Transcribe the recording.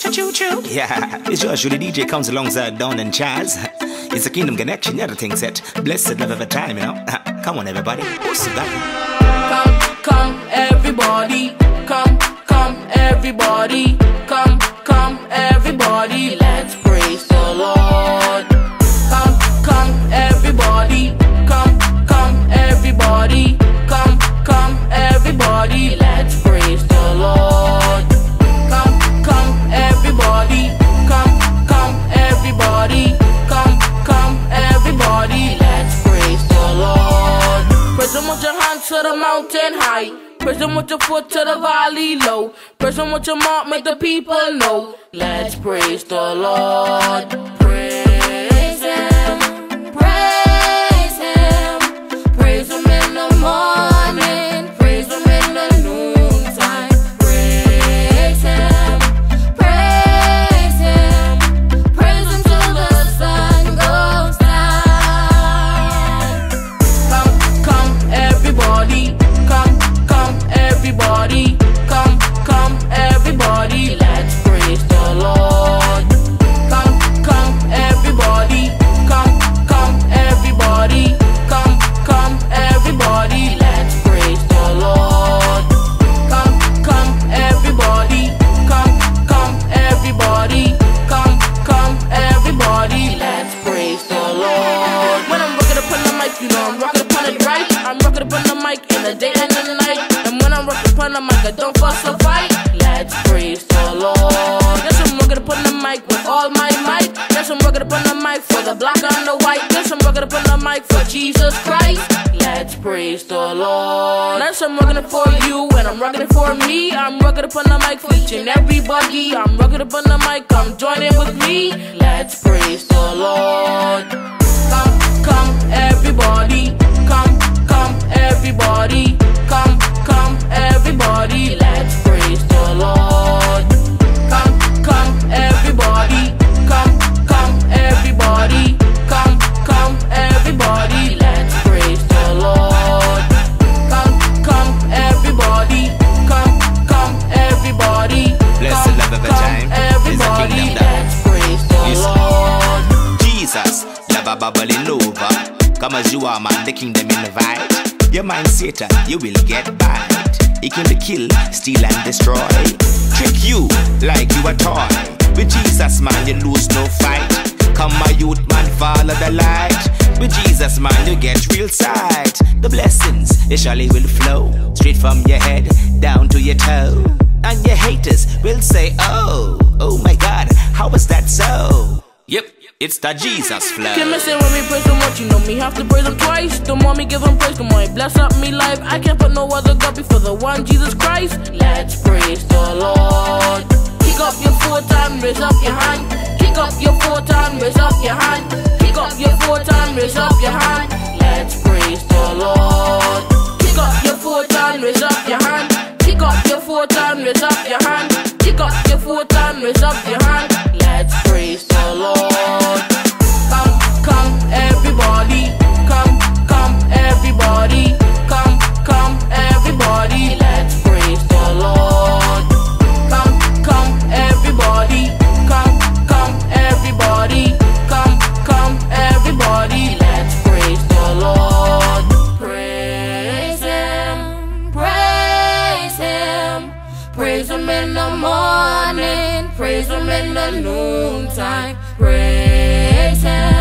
Choo choo. Yeah, it's Joshua, the DJ comes alongside Don and Chaz. It's a kingdom connection, yeah, the thing set. Blessed love of a time, you know. Come on, everybody. Who's that? Come, everybody. Come, everybody. Come, everybody. Let's praise the Lord. Come, everybody. Come, everybody. Come, everybody. Let's praise the Lord. Come, everybody. Come, everybody. Come, everybody. Let's praise the Lord. Praise Him with your hands to the mountain high. Praise Him with your foot to the valley low. Praise Him with your mouth, make the people know. Let's praise the Lord. Praise Him, praise Him. Praise Him in the morning, praise Him in the noontime. Praise Him, praise Him. Praise Him till the sun goes down. Come, everybody. Come, everybody. Come, everybody. Let's praise the Lord. Come, everybody. Come, everybody. Come, everybody. Let's praise the Lord. Come, everybody. Come, everybody. Come, everybody. Let's praise the Lord. When I'm rocking up on the mic, you know I'm rocking up on it right. I'm rocking up on the mic in the day and in the night. And when I'm rocking up on the mic, I don't fuss or fight. Let's praise the Lord. Yes, I'm rocking up on the mic with all my might. Yes, I'm rocking up on the mic for the black and the white. Yes, I'm rocking up on the mic for Jesus Christ. Let's praise the Lord. Yes, I'm rocking it for you and I'm rocking it for me. I'm rocking up on the mic for each and everybody. I'm rocking up on the mic, come join in with me. Let's praise the Lord. Come, everybody. Come, everybody. Come, everybody. Let's praise the Lord. Come, everybody. Come, everybody. Come, everybody. Let's praise the Lord. Come, everybody. Come, everybody. Bless the love of a time. It's a kingdom Let's praise the Lord. Jesus, love bubbling over. Come as you are, man, the kingdom invite. Your mind Satan, you will get bite. He came to kill, steal and destroy. Trick you like you a toy. With Jesus, man, you lose no fight. Come my youth, man, follow the light. With Jesus, man, you get real sight. The blessings, they surely will flow. Straight from your head, down to your toe. And your haters will say, oh my God, how was that so? Yep, it's the Jesus flow. Can't miss it when we praise Him once, you know me have to praise Him twice. The more me give Him praise, the more He bless up me life. I can't put no other God before the one Jesus Christ. Let's praise the Lord. Kick up your foot and raise up your hand. Kick up your foot and raise up your hand. Kick up your foot and raise up your hand. Let's praise the Lord. Kick up your foot and raise up your hand. Kick up your foot and raise up your hand. Kick up your foot and raise up your hand. Let's praise the Lord. Come, everybody. Come, everybody. Come, everybody. Let's praise the Lord. Come, everybody. Come, everybody. Come, everybody. Let's praise the Lord. Praise Him, praise Him. Praise Him in the morning, praise Him in the noontime. Praise Him.